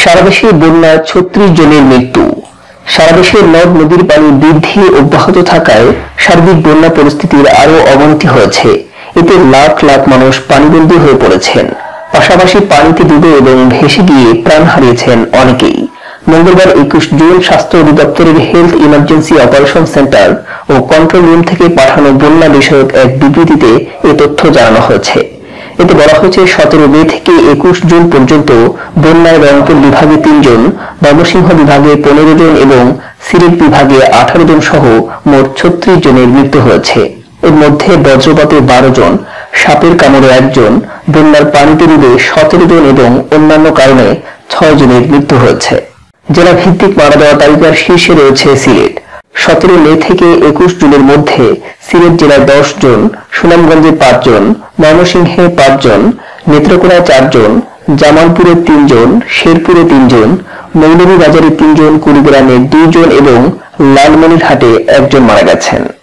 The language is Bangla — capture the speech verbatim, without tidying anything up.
সারা দেশে বন্যায় ছত্রিশ জনের মৃত্যু। সারা দেশের নদ নদীর পানি বৃদ্ধি অব্যাহত থাকায় সার্বিক বন্যা পরিস্থিতির আরো অবনতি হয়েছে। এতে লাখ লাখ মানুষ পানিবন্দী হয়ে পড়েছেন, পাশাপাশি পানিতে ডুবে এবং ভেসে গিয়ে প্রাণ হারিয়েছেন অনেকেই। মঙ্গলবার একুশ জুন স্বাস্থ্য অধিদপ্তরের হেলথ ইমার্জেন্সি অপারেশন সেন্টার ও কন্ট্রোল রুম থেকে পাঠানো বন্যা বিষয়ক এক বিবৃতিতে এ তথ্য জানানো হয়েছে। এতে বলা হয়েছে, সতেরো মে থেকে একুশ জুন পর্যন্ত বন্যায় রংপুর বিভাগে তিনজন, ময়মনসিংহ বিভাগে পনেরো জন এবং সিলেট বিভাগে আঠারো জন সহ মোট ছত্রিশ জনের মৃত্যু হয়েছে। এর মধ্যে বজ্রপাতে বারো জন, সাপের কামড়ে একজন, বন্যার পানিতে ডুবে সতেরো জন এবং অন্যান্য কারণে ছয় জনের মৃত্যু হয়েছে। জেলা ভিত্তিক মারা যাওয়া তালিকার শীর্ষে রয়েছে সিলেট। সতেরো মে থেকে একুশ জুনের মধ্যে সিলেট জেলায় দশ জন, সুনামগঞ্জে পাঁচ জন, ময়মনসিংহে পাঁচ জন, নেত্রকোনায় চারজন, জামালপুরে তিনজন, শেরপুরে তিনজন, মৌলভীবাজারে তিনজন, কুড়িগ্রামে দুইজন এবং লালমনিরহাটে একজন মারা গেছেন।